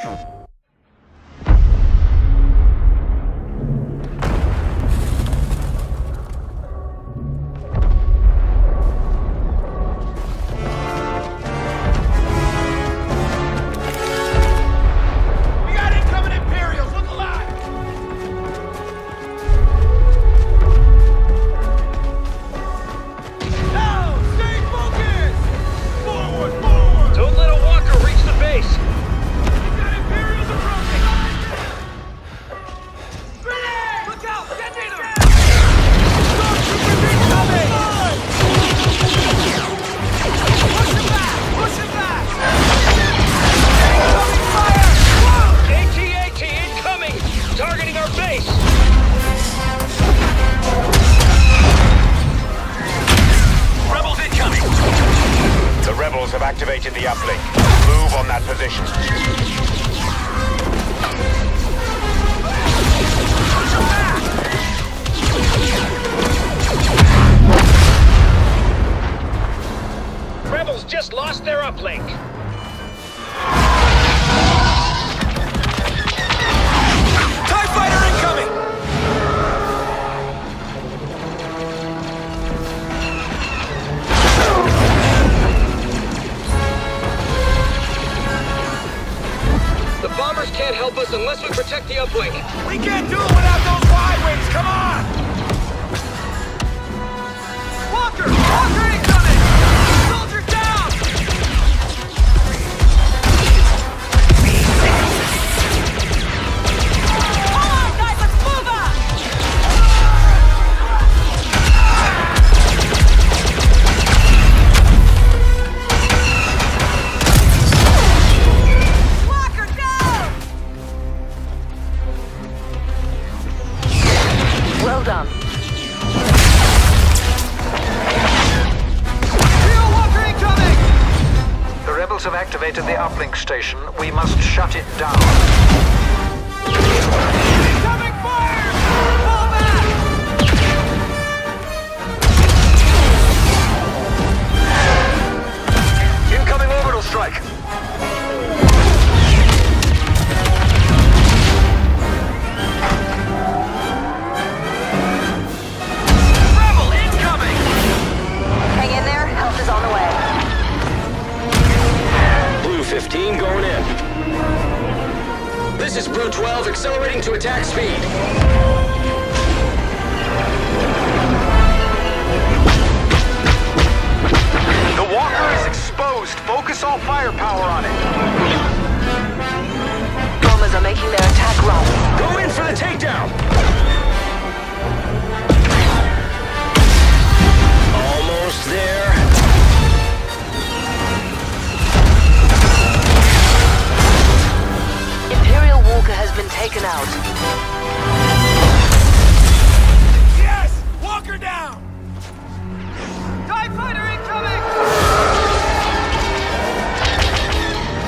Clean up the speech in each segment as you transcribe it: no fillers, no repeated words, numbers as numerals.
Activated the uplink. Move on that position. Rebels just lost their uplink. TIE fighter incoming! Bombers can't help us unless we protect the uplink. We can't do it without those Y-wings! Come on! Walker! Walker incoming! Soldier down! Come on, guys, let's move up! Well done. Walker incoming! The rebels have activated the uplink station. We must shut it down. Incoming fire! Fall back! Incoming orbital strike. Hang in there, help is on the way. Blue 15 going in. This is Blue 12 accelerating to attack speed. The Walker is exposed. Focus all firepower on it. Bombers are making their attack run. Go in for the takedown. Almost there. Imperial Walker has been taken out. Yes! Walker down! TIE fighter incoming!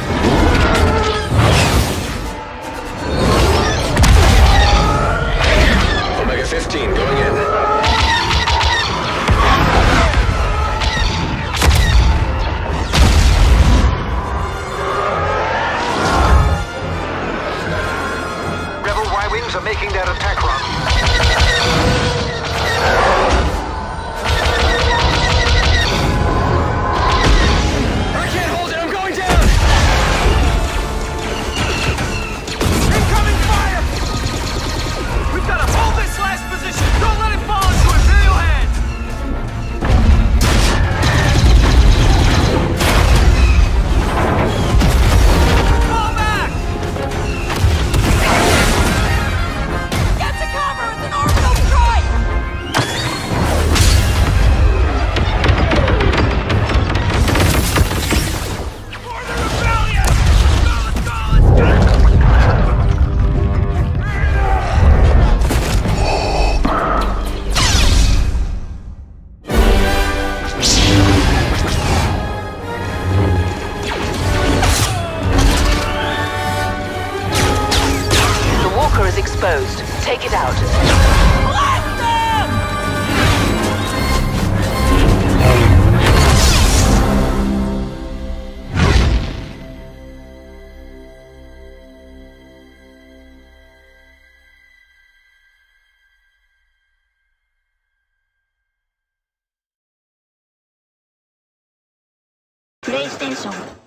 PlayStation